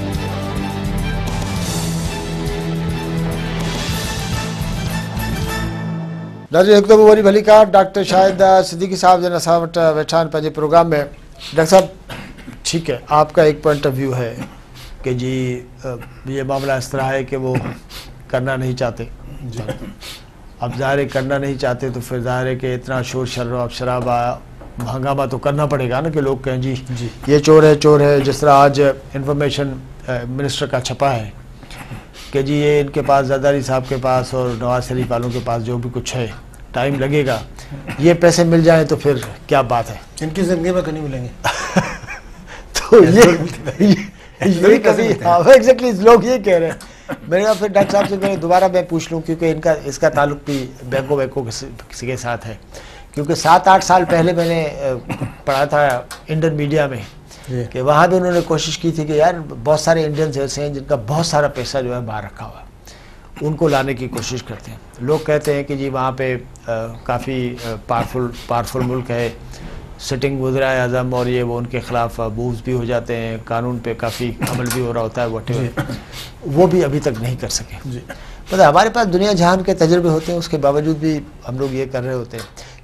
नाज़रीन हिकु दफ़ो वरी भली का डॉक्टर शाहिद सिद्दीकी साहब जन असां वटि वेठा आहिनि पंहिंजे प्रोग्राम में. डॉक्टर साहब ठीक है, आपका एक पॉइंट ऑफ व्यू है कि जी ये मामला इस तरह है कि वो करना नहीं चाहते. अब ज़ाहिर करना नहीं चाहते तो फिर ज़ाहिर है कि इतना शोर शराब शराबा हंगामा तो करना पड़ेगा ना कि लोग कहें जी, जी ये चोर है चोर है. जिस तरह आज इंफॉर्मेशन मिनिस्टर का छपा है कि जी ये इनके पास ज़रदारी साहब के पास और नवाज शरीफ वालों के पास जो भी कुछ है टाइम लगेगा, ये पैसे मिल जाएं तो फिर क्या बात है. इनकी ज़िंदगी में तो नहीं मिलेंगे. तो ये ये कभी एग्जैक्टली लोग ये कह रहे हैं. मेरा फिर डॉक्टर साहब से मैं दोबारा मैं पूछ लूँ क्योंकि इनका इसका ताल्लुक भी बैंकों बैंकों किसी के साथ है. क्योंकि सात आठ साल पहले मैंने पढ़ा था इंडियन मीडिया में कि वहाँ भी उन्होंने कोशिश की थी कि यार बहुत सारे इंडियंस ऐसे हैं जिनका बहुत सारा पैसा जो है बाहर रखा हुआ, उनको लाने की कोशिश करते हैं. लोग कहते हैं कि जी वहाँ पे काफ़ी पावरफुल पावरफुल मुल्क है, सिटिंग वज़ीर आज़म और ये वो उनके ख़िलाफ़ मूव्स भी हो जाते हैं, कानून पे काफ़ी अमल भी हो रहा होता है, वट वो भी अभी तक नहीं कर सके. पता हमारे पास दुनिया जहान के तजर्बे होते हैं, उसके बावजूद भी हम लोग ये कर रहे होते हैं.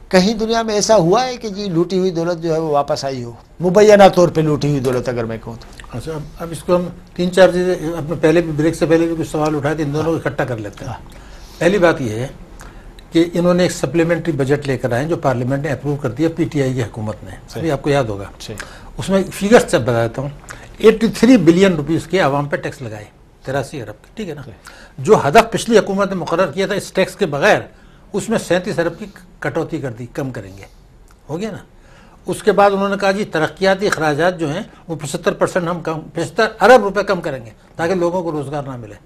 کہیں دنیا میں ایسا ہوا ہے کہ جی لوٹی ہوئی دولت جو ہے وہ واپس آئی ہو، مبینہ طور پہ لوٹی ہوئی دولت اگر میں کہوں تو؟ اچھا، اب اس کو ہم تین چار چیزیں اپنے پہلے بھی بریک سے پہلے بھی کچھ سوال اٹھائے تھے، ان دونوں کو اکٹھا کر لیتے ہیں۔ پہلی بات یہ ہے کہ انہوں نے ایک سپلیمنٹری بجٹ لے کر آئے جو پارلیمنٹ نے اپروو کر دیا پی ٹی آئی کی حکومت نے، ابھی آپ کو یاد ہوگا، اس میں فگرس جب بتاتا ہوں، ایٹی تھری بلین روپیز کے عوام پہ ٹیکس لگائے، تراسی ارب کے، ٹھیک ہے نا؟ جو ہدف پچھلی حکومت نے مقرر کیا تھا اس ٹیکس کے بغیر، اس میں سینتیس ارب کی کٹوتی کر دی، کم کریں گے، ہو گیا نا؟ اس کے بعد انہوں نے کہا جی ترقیاتی اخراجات جو ہیں وہ پچہتر پرسنٹ ہم کم پچہتر ارب روپے کم کریں گے تاکہ لوگوں کو روزگار نہ ملے،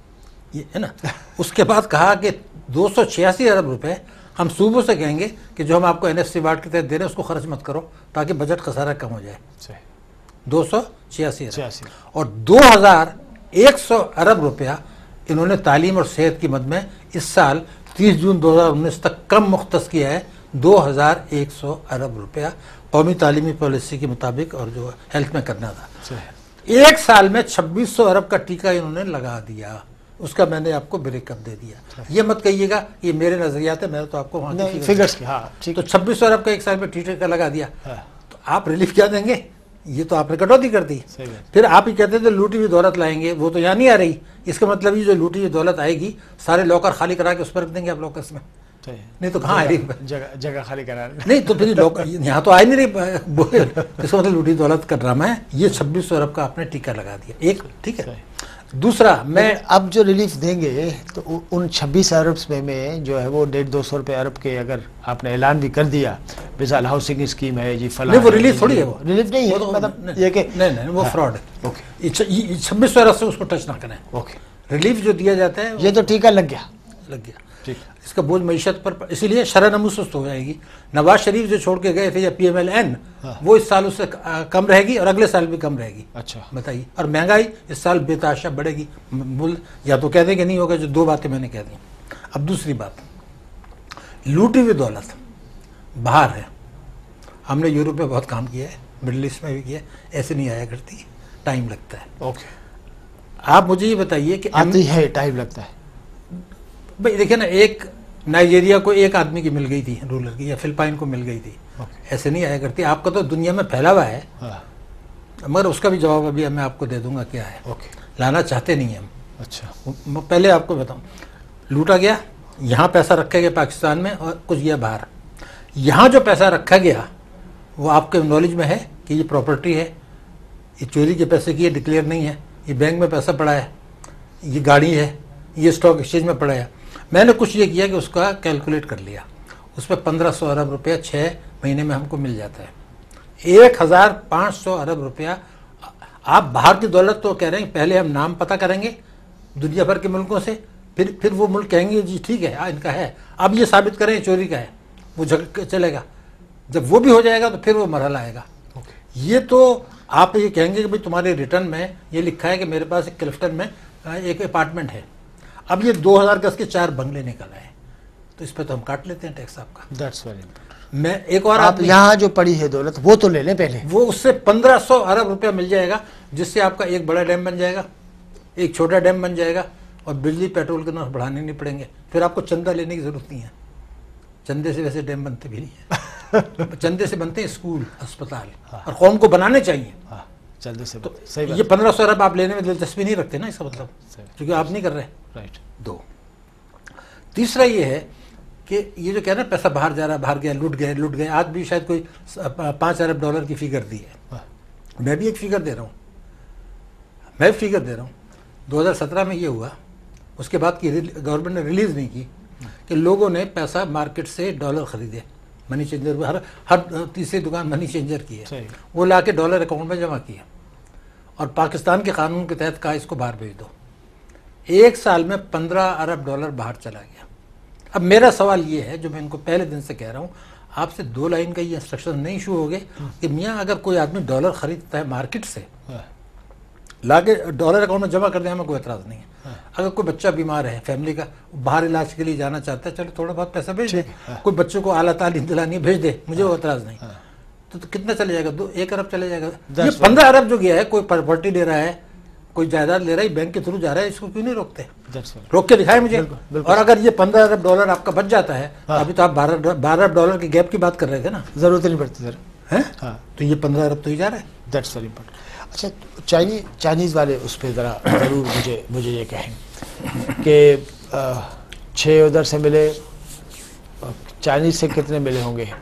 یہ ہے نا؟ اس کے بعد کہا کہ دو سو چھیاسی ارب روپے ہم صوبوں سے کہیں گے کہ جو ہم آپ کو این ایف سی وارڈ کے تحت دے رہے ہیں اس کو خرچ مت کرو تاکہ بجٹ خسارہ کم ہو جائے، دو سو چھیاسی ارب، اور دو ہزار ایک سو ارب روپیہ انہوں نے تعلیم اور صحت کی مد میں اس سال تیس جون دو ہزار انیس تک کم مختص کیا ہے، دو ہزار ایک سو ارب روپیہ قومی تعلیمی پالیسی کے مطابق اور جو ہیلتھ میں کرنا تھا۔ ایک سال میں چھبیس سو ارب کا ٹیکہ انہوں نے لگا دیا، اس کا میں نے آپ کو بریک اپ دے دیا۔ یہ مت کہیے گا یہ میرے نظریات ہے، میں تو آپ کو وہاں کی فگرز تو چھبیس سو ارب کا ایک سال میں ٹیکہ کا لگا دیا، تو آپ ریلیف کیا دیں گے؟ یہ تو آپ نے کٹوتی کر دی۔ پھر آپ ہی کہتے تھے لوٹی ہوئی دولت لائیں گے، وہ تو یہاں نہیں آ رہی، اس کا مطلب یہ جو لوٹی ہوئی دولت آئے گی سارے لاکر خالی کرا کے اس پر رکھ دیں گے آپ لاکرس میں، نہیں تو کہاں آ رہی جگہ خالی کرا نہیں تو پھر یہاں تو آ نہیں رہی، اس کا مطلب لوٹی دولت کا ڈرامہ ہے۔ یہ چھبیس سو ارب کا آپ نے ٹیکہ لگا دیا، ایک ٹھیک ہے۔ دوسرا میں اب جو ریلیف دیں گے تو ان چھبیس ارب میں میں جو ہے وہ ڈیڑھ دو سو روپے ارب کے اگر آپ نے اعلان بھی کر دیا، مثال ہاؤسنگ اسکیم ہے جی فلاں، وہ ریلیف تھوڑی ہے، وہ ریلیف نہیں ہے، مطلب یہ کہ نہیں نہیں وہ فراڈ ہے، چھبیس سو ارب سے اس کو ٹچ نہ کریں۔ ریلیف جو دیا جاتا ہے یہ تو ٹیکہ لگ گیا لگ گیا اس کا بوجھ معیشت پر، اسی لیے شرح نمو سست ہو جائے گی۔ نواز شریف جو چھوڑ کے گئے تھے یا پی ایم ایل این، وہ اس سال اس سے کم رہے گی اور اگلے سال بھی کم رہے گی۔ اچھا بتائیے، اور مہنگائی اس سال بے تحاشا بڑھے گی، یا تو کہہ دیں کہ نہیں ہوگا، جو دو باتیں میں نے کہہ دی۔ اب دوسری بات، لوٹی ہوئی دولت باہر ہے، ہم نے یورپ میں بہت کام کیا ہے، مڈل ایسٹ میں بھی کیا ہے، ایسے نہیں آیا کرتی، ٹائم لگتا ہے۔ اوکے، آپ مجھے یہ بتائیے کہ آتی ہے ٹائم لگتا ہے بھائی، دیکھیں نا، ایک نائجیریا کو ایک آدمی کی مل گئی تھی رولر کی، یا فلپائن کو مل گئی تھی، ایسے نہیں آیا کرتی۔ آپ کا تو دنیا میں پھیلا ہوا ہے، مگر اس کا بھی جواب ابھی میں آپ کو دے دوں گا کیا ہے، لانا چاہتے نہیں ہیں ہم۔ اچھا، پہلے آپ کو بتاؤں، لوٹا گیا، یہاں پیسہ رکھا گیا پاکستان میں اور کچھ گیا باہر۔ یہاں جو پیسہ رکھا گیا وہ آپ کے نالج میں ہے کہ یہ پراپرٹی ہے، یہ چوری کے پیسے کی ہے، ڈکلیئر نہیں ہے، یہ بینک میں پیسہ پڑا ہے، یہ گاڑی ہے، یہ اسٹاک ایکسچینج میں پڑا ہے۔ میں نے کچھ یہ کیا کہ اس کا کیلکولیٹ کر لیا، اس پہ پندرہ سو ارب روپیہ چھ مہینے میں ہم کو مل جاتا ہے، ایک ہزار پانچ سو ارب روپیہ۔ آپ باہر کی دولت تو کہہ رہے ہیں پہلے ہم نام پتہ کریں گے دنیا بھر کے ملکوں سے، پھر پھر وہ ملک کہیں گے جی ٹھیک ہے ان کا ہے، اب یہ ثابت کریں چوری کا ہے، وہ جھگ چلے گا۔ جب وہ بھی ہو جائے گا تو پھر وہ مرحلہ آئے گا۔ یہ تو آپ یہ کہیں گے کہ بھائی تمہارے ریٹرن میں یہ لکھا ہے کہ میرے پاس ایک کلفٹن میں ایک اپارٹمنٹ ہے، اب یہ دو ہزار گز کے چار بنگلے نکل آئے، تو اس پہ تو ہم کاٹ لیتے ہیں ٹیکس آپ کا۔ That's very important. میں ایک اور آپ یہاں جو پڑی ہے دولت وہ تو لے لیں پہلے، وہ اس سے پندرہ سو ارب روپیہ مل جائے گا، جس سے آپ کا ایک بڑا ڈیم بن جائے گا، ایک چھوٹا ڈیم بن جائے گا، اور بجلی پیٹرول کے نرخ بڑھانے نہیں پڑیں گے۔ پھر آپ کو چندہ لینے کی ضرورت نہیں ہے، چندے سے ویسے ڈیم بنتے بھی نہیں ہیں، چندے سے بنتے ہیں اسکول، اسپتال، اور قوم کو بنانے چاہیے۔ چندے سے یہ پندرہ سو ارب آپ لینے میں دلچسپی نہیں رکھتے نا، اس کا مطلب کیونکہ آپ نہیں کر رہے۔ رائٹ۔ دو تیسرا یہ ہے کہ یہ جو کہہ رہے ہیں پیسہ باہر جا رہا ہے، باہر گیا، لٹ گئے لٹ گئے آج بھی شاید کوئی پانچ ارب ڈالر کی فگر دی ہے، میں بھی ایک فگر دے رہا ہوں، میں بھی فگر دے رہا ہوں۔ دو ہزار سترہ میں یہ ہوا، اس کے بعد کی گورنمنٹ نے ریلیز نہیں کی کہ لوگوں نے پیسہ مارکیٹ سے ڈالر خریدے، منی چینجر، ہر ہر تیسری دکان منی چینجر کی ہے، وہ لا کے ڈالر اکاؤنٹ میں جمع کیا، اور پاکستان کے قانون کے تحت کہا اس کو باہر بھیج دو۔ ایک سال میں پندرہ ارب ڈالر باہر چلا گیا۔ اب میرا سوال یہ ہے جو میں ان کو پہلے دن سے کہہ رہا ہوں، آپ سے دو لائن کا یہ انسٹرکشن نہیں ایشو ہو گئے کہ میاں اگر کوئی آدمی ڈالر خریدتا ہے مارکیٹ سے، لا کے ڈالر اکاؤنٹ میں جمع کر دیں، ہمیں کوئی اعتراض نہیں ہے۔ اگر کوئی بچہ بیمار ہے فیملی کا، باہر علاج کے لیے جانا چاہتا ہے، چلو تھوڑا بہت پیسہ بھیج دے، کوئی بچوں کو اعلیٰ تعلیم دلانی ہے بھیج دے، مجھے وہ اعتراض نہیں۔ تو کتنا چلے جائے گا؟ دو ایک ارب چلے جائے گا۔ یہ پندرہ ارب جو گیا ہے، کوئی پراپرٹی لے رہا ہے، کوئی جائیداد لے رہا ہے بینک کے تھرو جا رہا ہے, اس کو کیوں نہیں روکتے؟ That's right. روک کے دکھائے مجھے. بالکل, بالکل. اور اگر یہ پندرہ ارب ڈالر آپ کا بچ جاتا ہے, ابھی تو آپ بارہ بارہ ارب ڈالر کی گیپ کی بات کر رہے تھے نا, ضرورت نہیں پڑتی سر. ہاں, تو یہ پندرہ ارب تو ہی جا رہا ہے. That's very important. اچھا, چائنیز چائنیز والے اس پہ ذرا ضرور مجھے مجھے یہ کہیں کہ چھ ادھر سے ملے, چائنیز سے کتنے ملے ہوں گے؟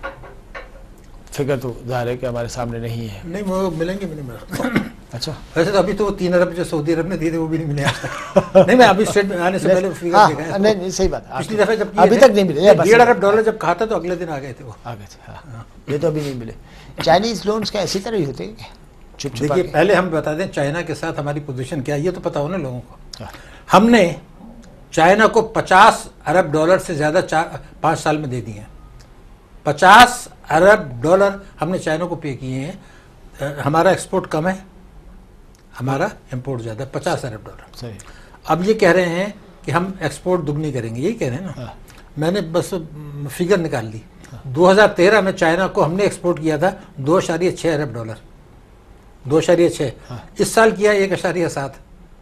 فگر تو ظاہر ہے کہ ہمارے سامنے نہیں ہے. نہیں وہ ملیں گے بھی نہیں ملا. اچھا, ویسے تو ابھی تو وہ تین ارب جو سعودی عرب نے دیے تھے وہ بھی نہیں ملے آج تک. نہیں میں ابھی اسٹیٹ میں آنے سے پہلے فگر دیکھا ہے. نہیں نہیں صحیح بات ہے, پچھلی دفعہ جب ابھی تک نہیں ملے. ڈیڑھ ارب ڈالر جب کہا تھا تو اگلے دن آ گئے تھے وہ, آ گئے تھے. ہاں, یہ تو ابھی نہیں ملے. چائنیز لونز کا اسی طرح ہی ہوتے ہیں. دیکھیے پہلے ہم بتا دیں چائنا کے ساتھ ہماری پوزیشن کیا ہے, یہ تو پتا ہو نا لوگوں کو. ہم نے چائنا کو پچاس ارب ڈالر سے زیادہ چار پانچ سال میں دے دیے ہیں. پچاس ارب ڈالر ہم نے چائنا کو پے کیے ہیں. ہمارا ایکسپورٹ کم ہے, ہمارا امپورٹ زیادہ ہے, پچاس ارب ڈالر. صحیح. اب یہ کہہ رہے ہیں کہ ہم ایکسپورٹ دگنی کریں گے, یہی کہہ رہے ہیں نا. میں نے بس فگر نکال لی. دو ہزار تیرہ میں چائنا کو ہم نے ایکسپورٹ کیا تھا دو اشاریہ چھ ارب ڈالر, دو اشاریہ چھ. اس سال کیا ایک اشاریہ سات,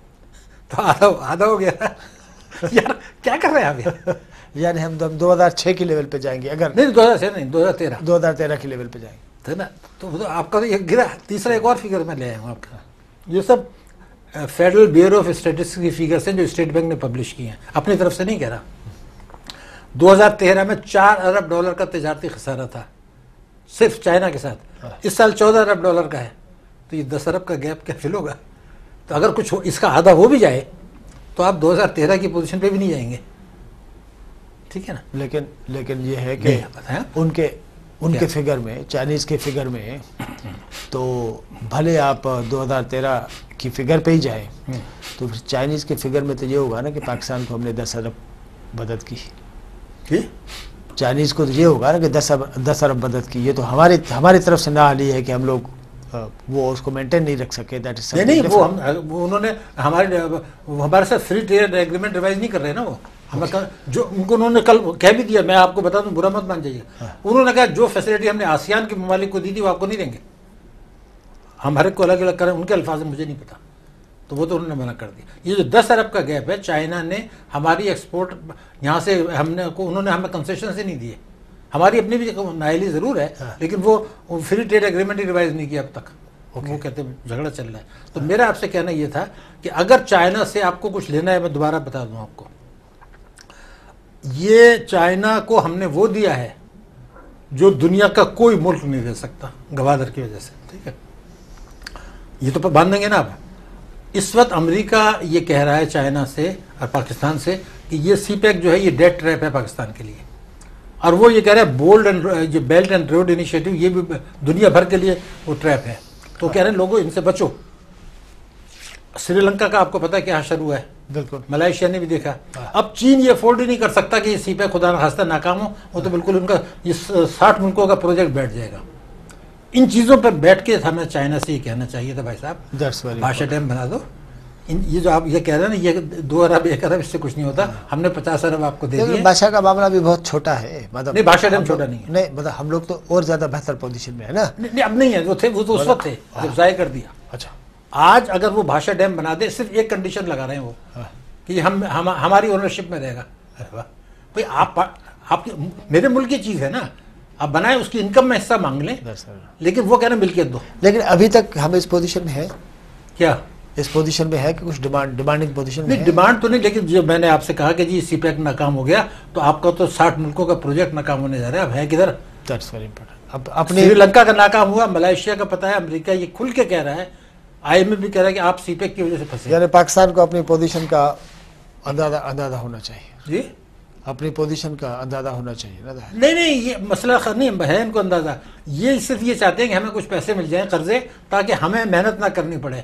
تو آدھا آدھا ہو گیا. یار کیا کر رہے ہیں آپ؟ یعنی ہم دو ہزار چھ کے لیول پہ جائیں گے اگر نہیں, دو ہزار چھ نہیں, دو ہزار تیرہ دو ہزار تیرہ کے لیول پہ جائیں گے نا. تو آپ کا تو یہ گرا. تیسرا ایک اور فگر میں لے آیا ہوں آپ کا. یہ سب فیڈرل بیورو آف اسٹیٹسٹکس کی فگرس ہیں جو اسٹیٹ بینک نے پبلش کی ہیں, اپنی طرف سے نہیں کہہ رہا. دو ہزار تیرہ میں چار ارب ڈالر کا تجارتی خسارہ تھا صرف چائنا کے ساتھ. اس سال چودہ ارب ڈالر کا ہے, تو یہ دس ارب کا گیپ کیا فل ہوگا؟ تو اگر کچھ اس کا آدھا ہو بھی جائے تو آپ دو ہزار تیرہ کی پوزیشن پہ بھی نہیں جائیں گے. ٹھیک ہے نا. لیکن لیکن یہ ہے کہ ان کے ان کے فگر میں, چائنیز کے فگر میں, تو بھلے آپ دو ہزار تیرہ کی فگر پہ ہی جائیں تو پھر چائنیز کے فگر میں تو یہ ہوگا نا کہ پاکستان کو ہم نے دس ارب مدد کی. چائنیز کو تو یہ ہوگا نا کہ دس ارب دس ارب مدد کی. یہ تو ہماری ہماری طرف سے نہ حالی ہے کہ ہم لوگ وہ اس کو مینٹین نہیں رکھ سکے. دیٹ از نہیں, وہ ہم انہوں نے ہمارے ہمارے ساتھ فری ٹریڈ ایگریمنٹ ریوائز نہیں کر رہے نا. وہ ہمیں جو ان کو انہوں نے کل کہہ بھی دیا, میں آپ کو بتا دوں برا مت مان جائیے, انہوں نے کہا جو فیسلٹی ہم نے آسیان کے ممالک کو دی تھی وہ آپ کو نہیں دیں گے, ہم ہر ایک کو الگ الگ کریں. ان کے الفاظ مجھے نہیں پتا, تو وہ تو انہوں نے منع کر دیا. یہ جو دس ارب کا گیپ ہے, چائنا نے ہماری ایکسپورٹ یہاں سے ہم نے کو انہوں نے ہمیں کنسیشن سے نہیں دیے. ہماری اپنی بھی نااہلی ضرور ہے, لیکن وہ فری ٹریڈ ایگریمنٹ ہی ریوائز نہیں کیا اب تک. وہ کہتے ہیں جھگڑا چل رہا ہے. تو میرا آپ سے کہنا یہ تھا کہ اگر چائنا سے آپ کو کچھ لینا ہے, میں دوبارہ بتا دوں آپ کو, یہ چائنا کو ہم نے وہ دیا ہے جو دنیا کا کوئی ملک نہیں دے سکتا گوادر کی وجہ سے. ٹھیک ہے, یہ تو باندھیں گے نا آپ. اس وقت امریکہ یہ کہہ رہا ہے چائنا سے اور پاکستان سے کہ یہ سی پیک جو ہے یہ ڈیٹ ٹریپ ہے پاکستان کے لیے, اور وہ یہ کہہ رہا ہے بولڈ اینڈ جو بیلٹ اینڈ روڈ انیشیٹو یہ بھی دنیا بھر کے لیے وہ ٹریپ ہے. تو کہہ رہے ہیں لوگوں ان سے بچو. سری لنکا کا آپ کو پتا ہے کیا حشر ہوا ہے, بالکل ملائیشیا نے بھی دیکھا. اب چین یہ افورڈ ہی نہیں کر سکتا کہ یہ سی پیک خدا نخواستہ ناکام ہو, وہ تو بالکل ان کا یہ ساٹھ ملکوں کا پروجیکٹ بیٹھ جائے گا. ان چیزوں پر بیٹھ کے ہمیں چائنا سے یہ کہنا چاہیے تھا, بھائی صاحب بادشاہ ڈیم بنا دو. یہ جو آپ یہ کہہ رہے ہیں نا یہ دو ارب ایک ارب اس سے کچھ نہیں ہوتا, ہم نے پچاس ارب آپ کو دے دیے. بادشاہ کا معاملہ بھی بہت چھوٹا ہے, مطلب نہیں بادشاہ ڈیم چھوٹا نہیں ہے. نہیں مطلب ہم لوگ تو اور زیادہ بہتر پوزیشن میں ہے نا. نہیں اب نہیں ہے, وہ تھے وہ تو اس وقت تھے جب ضائع کر دیا. اچھا, آج اگر وہ بھاشا ڈیم بنا دے, صرف ایک کنڈیشن لگا رہے ہیں وہ کہ یہ ہم ہماری اونرشپ میں رہے گا. بھائی آپ آپ کی میرے ملک کی چیز ہے نا, آپ بنائیں, اس کی انکم میں حصہ مانگ لیں, لیکن وہ کہنا ملکیت دو. لیکن ابھی تک ہم اس پوزیشن میں ہے کیا, اس پوزیشن میں ہے کہ کچھ ڈیمانڈ ڈیمانڈنگ پوزیشن میں نہیں, ڈیمانڈ تو نہیں, لیکن جو میں نے آپ سے کہا کہ جی سی پیک ناکام ہو گیا تو آپ کا تو ساٹھ ملکوں کا پروجیکٹ ناکام ہونے جا رہا ہے. اب ہے کدھر؟ That's very important. اب اپنے سری لنکا کا ناکام ہوا, ملائیشیا کا پتہ ہے, امریکہ یہ کھل کے کہہ رہا ہے, آئی ایم ایف بھی کہہ رہا ہے کہ آپ سی پیک کی وجہ سے پھنسے. یعنی پاکستان کو اپنی پوزیشن کا اندازہ اندازہ ہونا چاہیے. جی اپنی پوزیشن کا اندازہ ہونا چاہیے نا. نہیں نہیں یہ مسئلہ نہیں ہے ان کو اندازہ, یہ صرف یہ چاہتے ہیں کہ ہمیں کچھ پیسے مل جائیں قرضے, تاکہ ہمیں محنت نہ کرنی پڑے.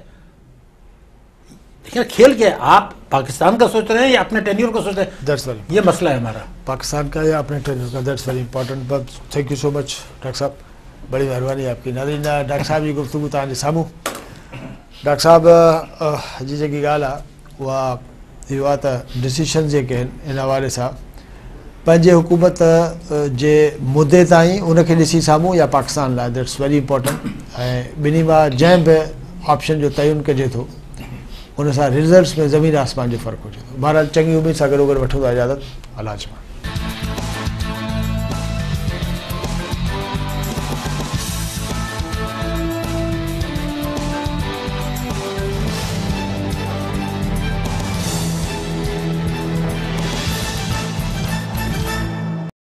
کھیل کے آپ پاکستان کا سوچ رہے ہیں یا اپنے ٹینیور کو سوچ رہے ہیں, دیٹس ویری یہ مسئلہ ہے ہمارا, پاکستان کا یا اپنے ٹینیور کا. That's very important. Thank you so much doctor صاحب, بڑی مہربانی آپ کی. ناظرین ڈاکٹر صاحب جی گفتگو تان ساموں. ڈاکٹر صاحب جی جی ॻाल्हि आहे उहा इहो आहे त डिसीशन जेके आहिनि इन हवाले सां पंहिंजे हुकूमत जे मुदे ताईं उनखे ॾिसी साम्हूं या पाकिस्तान लाइ. That's very important. ऐं ॿिन्ही मां जंहिं बि ऑप्शन जो तयन कजे थो उन सां रिज़ल्ट्स में ज़मीन आसमान जो फ़र्क़ु हुजे थो। बहरहाल चङी उमेद सां गॾो गॾु वठो था इजाज़त। अलाह